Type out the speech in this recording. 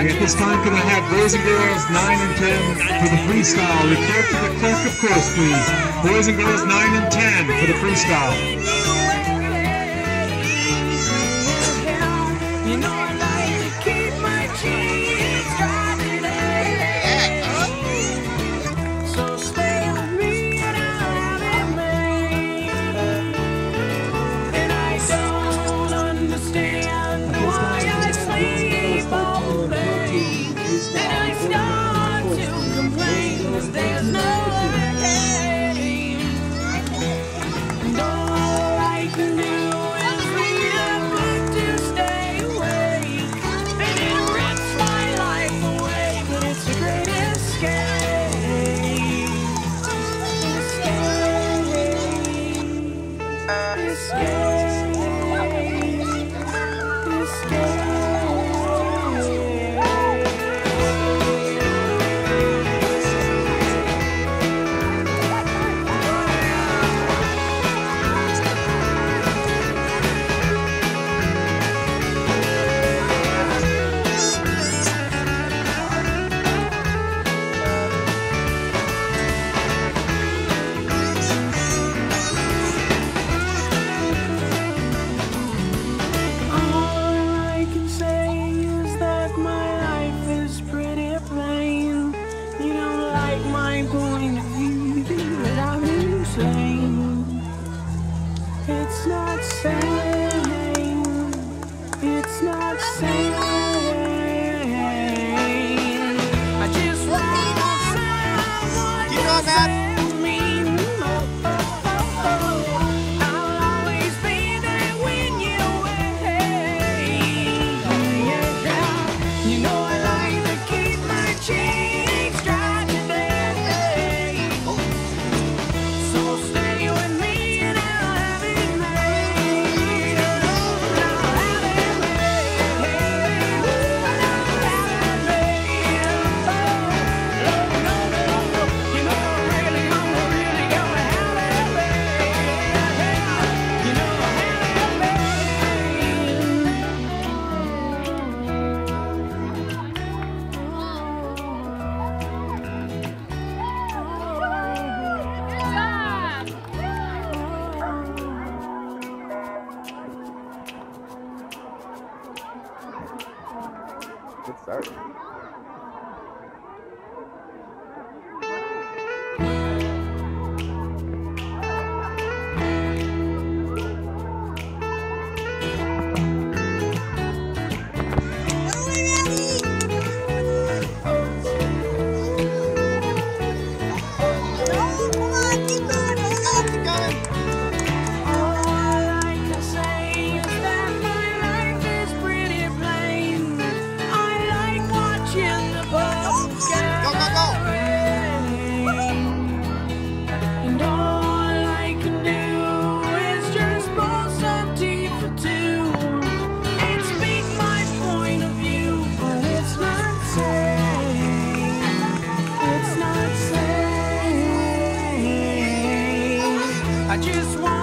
And at this time, can I have boys and girls 9 and 10 for the freestyle? Report to the clerk, of course, please. Boys and girls 9 and 10 for the freestyle. It's not sane. It's not sane. I just want someone to save me. I'll always be there when you're away. You know I like to keep my cheeks dry today. So stay with me. Good start. I just want